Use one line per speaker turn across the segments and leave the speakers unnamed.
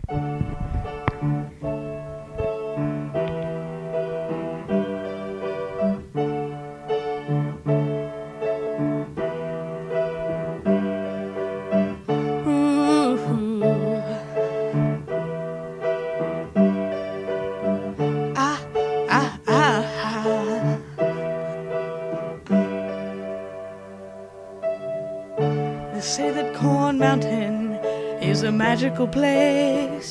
They say that Corn Mountain is a magical place,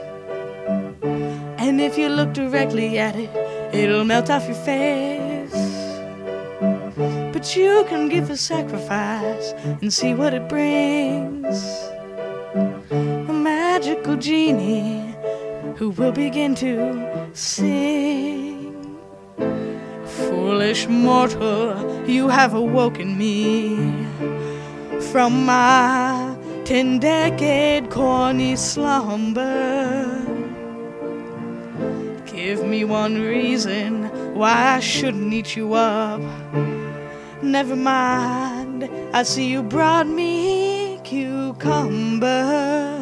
and if you look directly at it, it'll melt off your face. But you can give a sacrifice and see what it brings. A magical genie who will begin to sing. Foolish mortal, you have awoken me from my 10-decade corny slumber. Give me one reason why I shouldn't eat you up. Never mind, I see you brought me cucumber.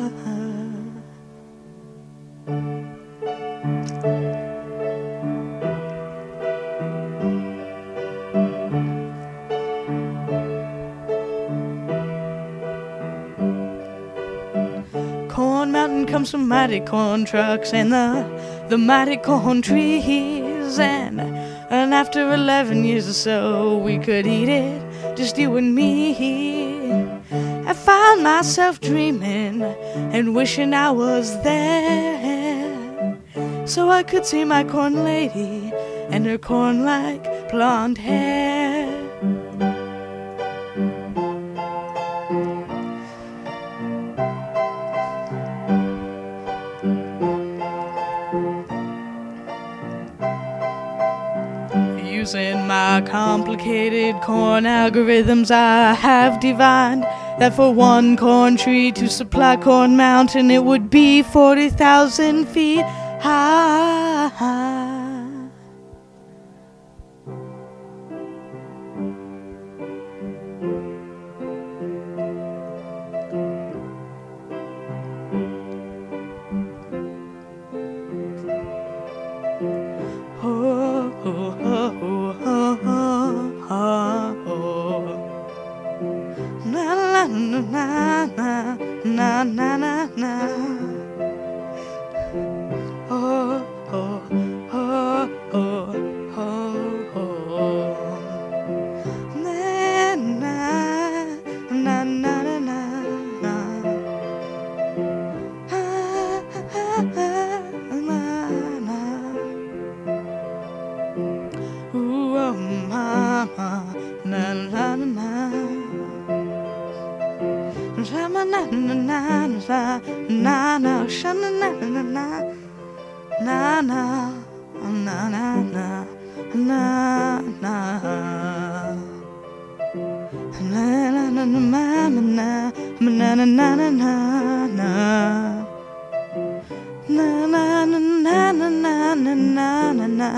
Corn Mountain comes from mighty corn trucks and the mighty corn trees, and after 11 years or so we could eat it, just you and me. I found myself dreaming and wishing I was there, so I could see my corn lady and her corn-like blonde hair. Using my complicated corn algorithms, I have divined that for one corn tree to supply Corn Mountain, it would be 40,000 feet high. Oh, oh, oh, oh, oh, oh. Na na na na na na na na. Oh, oh, oh, oh, oh, oh. Na na na na na na. Ooh, oh, mama, na na na na, na na na na na na, sha na na na na, na na na na na na na, na na na na na na na na na na, na na na na na na na.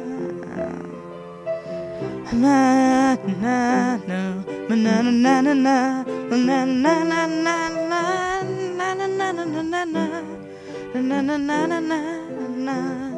Na na na na na na na na na na na na na na na na na na na na.